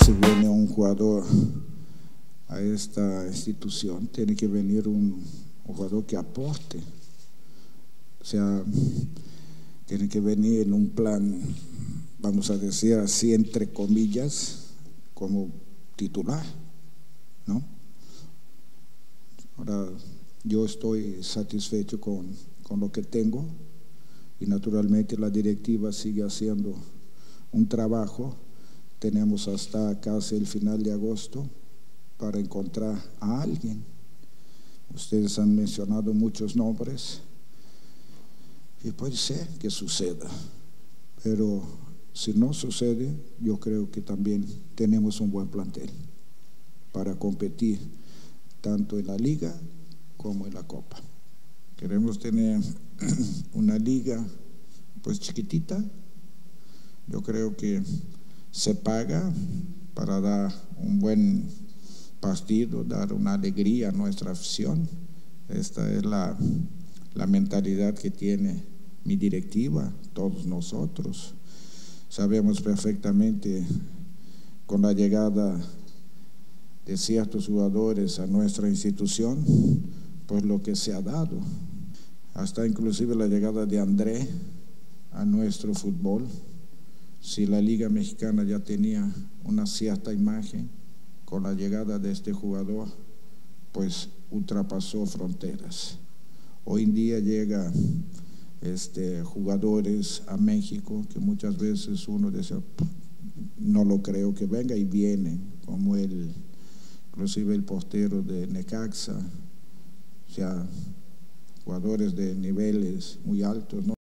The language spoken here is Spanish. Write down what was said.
si viene un jugador a esta institución, tiene que venir un jugador que aporte. O sea, tiene que venir en un plan, vamos a decir así, entre comillas, como titular, ¿no? Ahora, yo estoy satisfecho con lo que tengo y naturalmente la directiva sigue haciendo un trabajo. Tenemos hasta casi el final de agosto para encontrar a alguien. Ustedes han mencionado muchos nombres y puede ser que suceda, pero si no sucede, yo creo que también tenemos un buen plantel para competir tanto en la liga como en la copa. Queremos tener una liga pues chiquitita. Yo creo que se paga para dar un buen partido, dar una alegría a nuestra afición. Esta es la mentalidad que tiene mi directiva, todos nosotros. Sabemos perfectamente con la llegada de ciertos jugadores a nuestra institución, pues lo que se ha dado, hasta inclusive la llegada de André a nuestro fútbol. Si la Liga Mexicana ya tenía una cierta imagen, con la llegada de este jugador, pues ultrapasó fronteras. Hoy en día llega jugadores a México que muchas veces uno dice, no lo creo que venga, y vienen, como inclusive el portero de Necaxa, o sea, jugadores de niveles muy altos, ¿no?